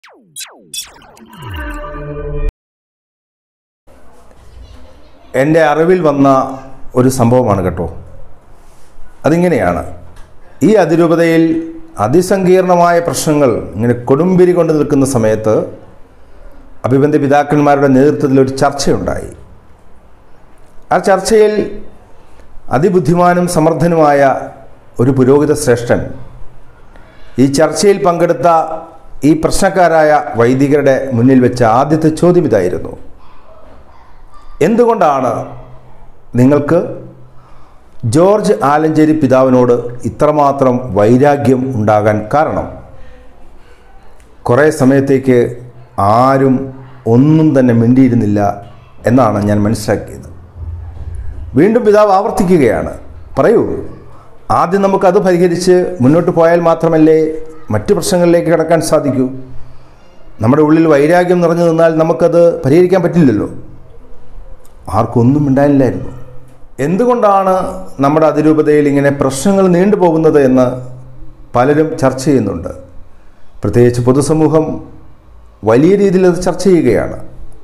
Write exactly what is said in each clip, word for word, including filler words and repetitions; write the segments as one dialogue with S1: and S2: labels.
S1: എൻ്റെ അറിവിൽ വന്ന ഒരു സംഭവമാണ് കേട്ടോ. അതിങ്ങനെയാണ്. ഈ അതിരൂപതയിൽ അതിസങ്കീർണമായ പ്രശ്നങ്ങൾ ഇങ്ങനെ കൊടുമ്പിരി കൊണ്ട് നിൽക്കുന്ന സമയത്ത് അഭിബന്ധ പിതാക്കന്മാരുടെ നേതൃത്വത്തിൽ ഒരു ചർച്ചയുണ്ടായി. ആ ചർച്ചയിൽ അതിബുദ്ധിമാനും സമർത്ഥനുമായ ഒരു പുരോഹിത ശ്രേഷ്ഠൻ ഈ ചർച്ചയിൽ പങ്കെടുത്ത ഈ പ്രശ്നക്കാരായ വൈദികരുടെ മുന്നിൽ വെച്ച ആദ്യത്തെ ചോദ്യം ഇതായിരുന്നു: എന്തുകൊണ്ടാണ് നിങ്ങൾക്ക് ജോർജ് ആലഞ്ചേരി പിതാവിനോട് ഇത്രമാത്രം വൈരാഗ്യം ഉണ്ടാകാൻ കാരണം? കുറേ സമയത്തേക്ക് ആരും ഒന്നും തന്നെ മിണ്ടിയിരുന്നില്ല എന്നാണ് ഞാൻ മനസ്സിലാക്കിയത്. വീണ്ടും പിതാവ് ആവർത്തിക്കുകയാണ്: പറയൂ, ആദ്യം നമുക്കത് പരിഹരിച്ച് മുന്നോട്ട് പോയാൽ മാത്രമല്ലേ മറ്റു പ്രശ്നങ്ങളിലേക്ക് കടക്കാൻ സാധിക്കൂ. നമ്മുടെ ഉള്ളിൽ വൈരാഗ്യം നിറഞ്ഞു നിന്നാൽ നമുക്കത് പരിഹരിക്കാൻ പറ്റില്ലല്ലോ. ആർക്കൊന്നും മിണ്ടാനില്ലായിരുന്നു. എന്തുകൊണ്ടാണ് നമ്മുടെ അതിരൂപതയിൽ ഇങ്ങനെ പ്രശ്നങ്ങൾ നീണ്ടുപോകുന്നത് എന്ന് പലരും ചർച്ച ചെയ്യുന്നുണ്ട്. പ്രത്യേകിച്ച് പൊതുസമൂഹം വലിയ രീതിയിൽ അത് ചർച്ച ചെയ്യുകയാണ്.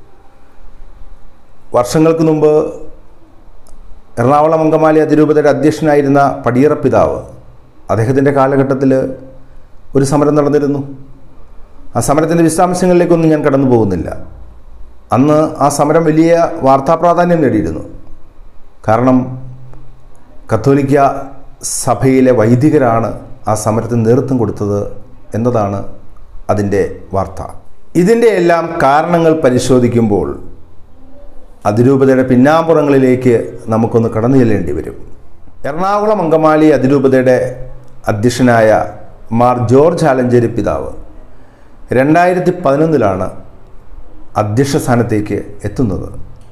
S1: വർഷങ്ങൾക്ക് മുമ്പ് എറണാകുളം അങ്കമാലി അതിരൂപതയുടെ അധ്യക്ഷനായിരുന്ന പടിയറ പിതാവ്, അദ്ദേഹത്തിൻ്റെ കാലഘട്ടത്തിൽ ഒരു സമരം നടന്നിരുന്നു. ആ സമരത്തിൻ്റെ വിശദാംശങ്ങളിലേക്കൊന്നും ഞാൻ കടന്നു പോകുന്നില്ല. അന്ന് ആ സമരം വലിയ വാർത്താ പ്രാധാന്യം നേടിയിരുന്നു. കാരണം കത്തോലിക്ക സഭയിലെ വൈദികരാണ് ആ സമരത്തിന് നേതൃത്വം കൊടുത്തത് എന്നതാണ് അതിൻ്റെ വാർത്ത. ഇതിൻ്റെ എല്ലാം കാരണങ്ങൾ പരിശോധിക്കുമ്പോൾ അതിരൂപതയുടെ പിന്നാമ്പുറങ്ങളിലേക്ക് നമുക്കൊന്ന് കടന്നു ചെല്ലേണ്ടി വരും. എറണാകുളം അങ്കമാലി അതിരൂപതയുടെ അധ്യക്ഷനായ മാർ ജോർജ് ആലഞ്ചേരി പിതാവ് രണ്ടായിരത്തി പതിനൊന്നിലാണ് അധ്യക്ഷ സ്ഥാനത്തേക്ക് എത്തുന്നത്.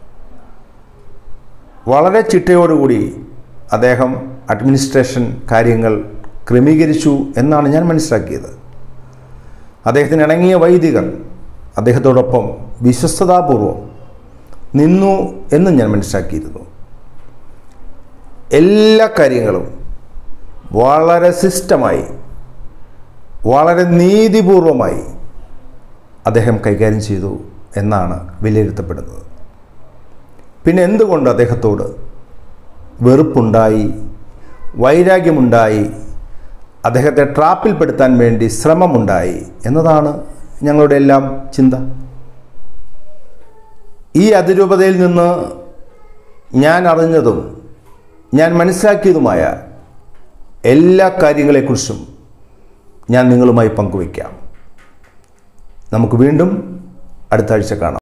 S1: വളരെ ചിട്ടയോടുകൂടി അദ്ദേഹം അഡ്മിനിസ്ട്രേഷൻ കാര്യങ്ങൾ ക്രമീകരിച്ചു എന്നാണ് ഞാൻ മനസ്സിലാക്കിയത്. അദ്ദേഹത്തിന് ഇണങ്ങിയ വൈദികർ അദ്ദേഹത്തോടൊപ്പം വിശ്വസ്തതാപൂർവം നിന്നു എന്നും ഞാൻ മനസ്സിലാക്കിയിരുന്നു. എല്ലാ കാര്യങ്ങളും വളരെ സിസ്റ്റമായി, വളരെ നീതിപൂർവമായി അദ്ദേഹം കൈകാര്യം ചെയ്തു എന്നാണ് വിലയിരുത്തപ്പെടുന്നത്. പിന്നെ എന്തുകൊണ്ട് അദ്ദേഹത്തോട് വെറുപ്പുണ്ടായി, വൈരാഗ്യമുണ്ടായി, അദ്ദേഹത്തെ ട്രാപ്പിൽപ്പെടുത്താൻ വേണ്ടി ശ്രമമുണ്ടായി എന്നതാണ് ഞങ്ങളുടെ എല്ലാം ചിന്ത. ഈ അതിരൂപതയിൽ നിന്ന് ഞാൻ അറിഞ്ഞതും ഞാൻ മനസ്സിലാക്കിയതുമായ എല്ലാ കാര്യങ്ങളെക്കുറിച്ചും ഞാൻ നിങ്ങളുമായി പങ്കുവയ്ക്കാം. നമുക്ക് വീണ്ടും അടുത്ത ആഴ്ച കാണാം.